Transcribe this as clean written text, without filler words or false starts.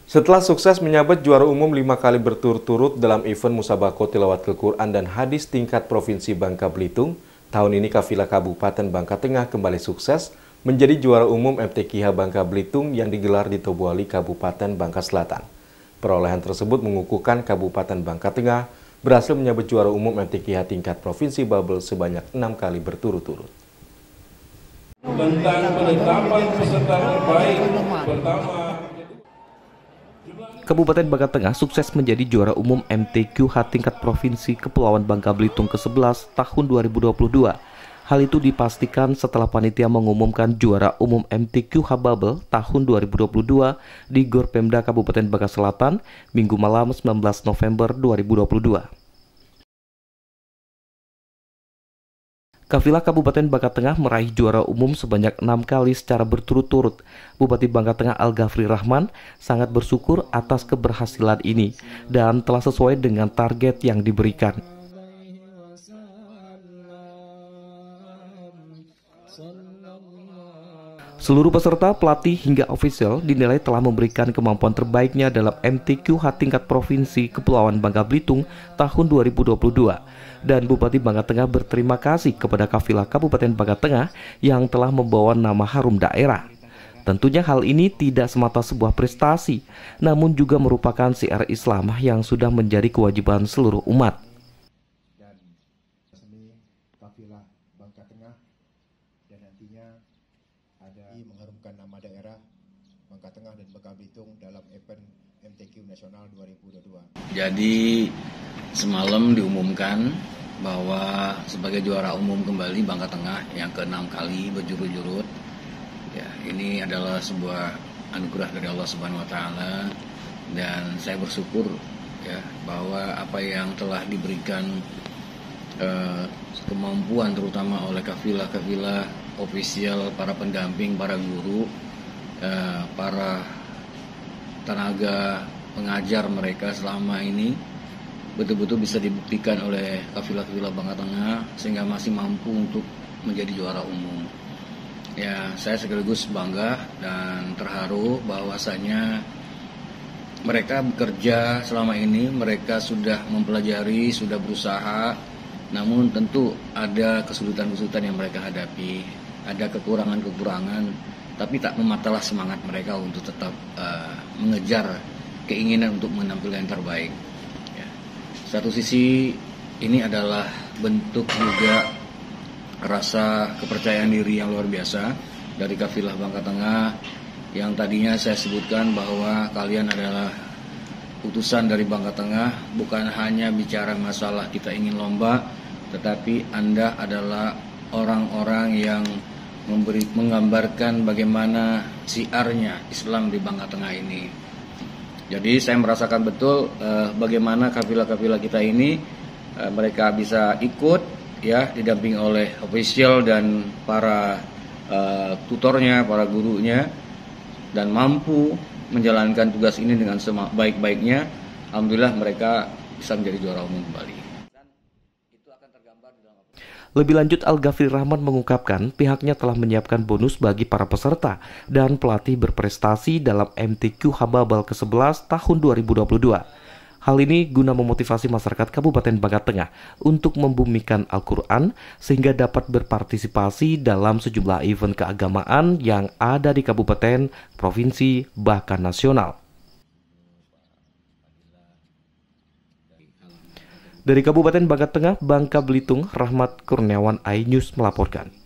Setelah sukses menyabet juara umum 5 kali berturut-turut dalam event Musabaqah Tilawatil Quran dan Hadis tingkat Provinsi Bangka Belitung, tahun ini Kafilah Kabupaten Bangka Tengah kembali sukses menjadi juara umum MTQH Bangka Belitung yang digelar di Tobuali, Kabupaten Bangka Selatan. Perolehan tersebut mengukuhkan Kabupaten Bangka Tengah berhasil menyabet juara umum MTQH tingkat Provinsi Babel sebanyak 6 kali berturut-turut. Tentang penetapan peserta terbaik pertama. Kabupaten Bangka Tengah sukses menjadi juara umum MTQH tingkat Provinsi Kepulauan Bangka Belitung ke-11 tahun 2022. Hal itu dipastikan setelah panitia mengumumkan juara umum MTQH Babel tahun 2022 di Gor Pemda Kabupaten Bangka Selatan, Minggu malam 19 November 2022. Kafilah Kabupaten Bangka Tengah meraih juara umum sebanyak 6 kali secara berturut-turut. Bupati Bangka Tengah Al-Ghafri Rahman sangat bersyukur atas keberhasilan ini dan telah sesuai dengan target yang diberikan. Seluruh peserta, pelatih hingga ofisial dinilai telah memberikan kemampuan terbaiknya dalam MTQH tingkat Provinsi Kepulauan Bangka Belitung tahun 2022. Dan Bupati Bangka Tengah berterima kasih kepada Kafilah Kabupaten Bangka Tengah yang telah membawa nama harum daerah. Tentunya hal ini tidak semata sebuah prestasi, namun juga merupakan syiar Islam yang sudah menjadi kewajiban seluruh umat. Dan resmi Kafilah Bangka Tengah dan nantinya ada mengharumkan nama daerah Bangka Tengah dan Bangka Belitung dalam event MTQ Nasional 2022. Jadi semalam diumumkan bahwa sebagai juara umum kembali Bangka Tengah yang ke-6 kali berjurut-jurut. Ya, ini adalah sebuah anugerah dari Allah Subhanahu wa taala dan saya bersyukur ya bahwa apa yang telah diberikan kemampuan terutama oleh kafilah-kafilah ofisial, para pendamping, para guru, para tenaga pengajar mereka selama ini betul-betul bisa dibuktikan oleh kafilah-kafilah Bangka Tengah sehingga masih mampu untuk menjadi juara umum. Ya, saya sekaligus bangga dan terharu bahwasanya mereka bekerja selama ini, mereka sudah mempelajari, sudah berusaha, namun tentu ada kesulitan-kesulitan yang mereka hadapi, ada kekurangan-kekurangan, tapi tak mematalah semangat mereka untuk tetap mengejar keinginan untuk menampilkan yang terbaik. Ya. Satu sisi ini adalah bentuk juga rasa kepercayaan diri yang luar biasa dari Kafilah Bangka Tengah yang tadinya saya sebutkan bahwa kalian adalah utusan dari Bangka Tengah, bukan hanya bicara masalah kita ingin lomba, tetapi Anda adalah orang-orang yang menggambarkan bagaimana siarnya Islam di Bangka Tengah ini. Jadi saya merasakan betul bagaimana kafilah-kafilah kita ini mereka bisa ikut ya didampingi oleh official dan para tutornya, para gurunya, dan mampu menjalankan tugas ini dengan sebaik-baiknya. Alhamdulillah mereka bisa menjadi juara umum kembali. Lebih lanjut, Al-Ghafri Rahman mengungkapkan pihaknya telah menyiapkan bonus bagi para peserta dan pelatih berprestasi dalam MTQH Babel ke-11 tahun 2022. Hal ini guna memotivasi masyarakat Kabupaten Bangka Tengah untuk membumikan Al-Quran sehingga dapat berpartisipasi dalam sejumlah event keagamaan yang ada di kabupaten, provinsi, bahkan nasional. Dari Kabupaten Bangka Tengah, Bangka Belitung, Rahmat Kurniawan, iNews melaporkan.